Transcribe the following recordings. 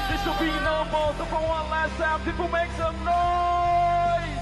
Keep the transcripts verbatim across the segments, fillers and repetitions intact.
This will be no more, so for one last time, people make some noise.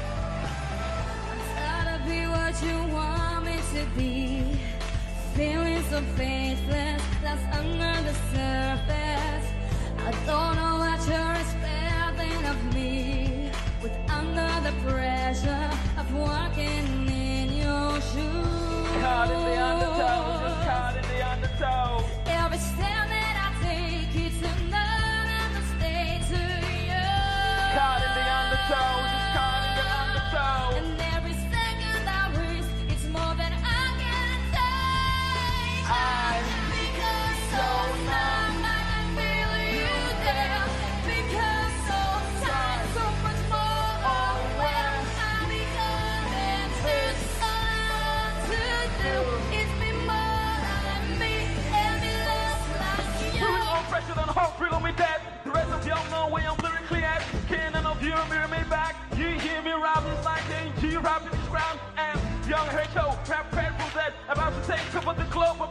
Gotta be what you want me to be. Feeling so faithless, that's under the surface. I don't know what you're expecting of me, with under the pressure of walking in your shoes. Caught in the undertow, just caught in the undertow. Every step that I take, it's another mistake to you. Caught in the undertow, just caught in the undertow. And every second I waste, it's more than I can take. I Because so numb, I can feel you there. Because so tired, so much more overwhelmed. I become too hard to do. It's been more than me, and it looks like you. Putting on pressure, don't hope, riddle me dead. The rest of y'all know where I'm lyrically at. Can none of you mirror me back? You hear me rapping like A G, rapping this ground. And young H O, rap Red Rosette, about to take over the globe.